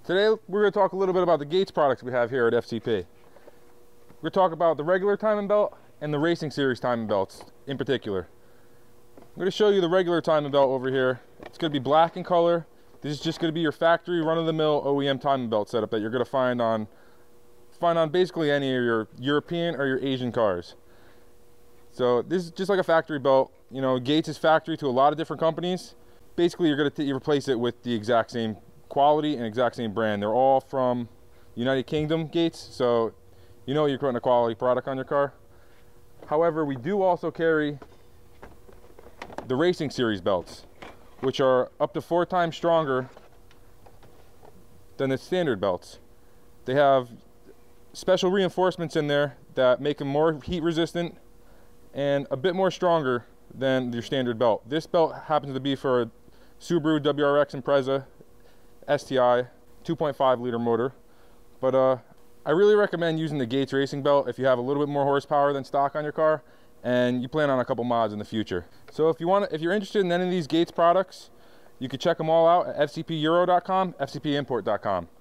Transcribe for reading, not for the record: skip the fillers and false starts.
Today we're going to talk a little bit about the Gates products we have here at FCP. We're going to talk about the regular timing belt and the Racing Series timing belts in particular. I'm going to show you the regular timing belt over here. It's going to be black in color. This is just going to be your factory run-of-the-mill OEM timing belt setup that you're going to find on basically any of your European or your Asian cars. So this is just like a factory belt. You know, Gates is factory to a lot of different companies. Basically, you're going to replace it with the exact same quality and exact same brand. They're all from United Kingdom Gates, so you know you're putting a quality product on your car. However, we do also carry the Racing Series belts, which are up to 4 times stronger than the standard belts. They have special reinforcements in there that make them more heat resistant and a bit more stronger than your standard belt. This belt happens to be for a Subaru WRX Impreza STI 2.5 liter motor, but I really recommend using the Gates racing belt if you have a little bit more horsepower than stock on your car and you plan on a couple mods in the future. So if you're interested in any of these Gates products, you can check them all out at fcpeuro.com, fcpimport.com.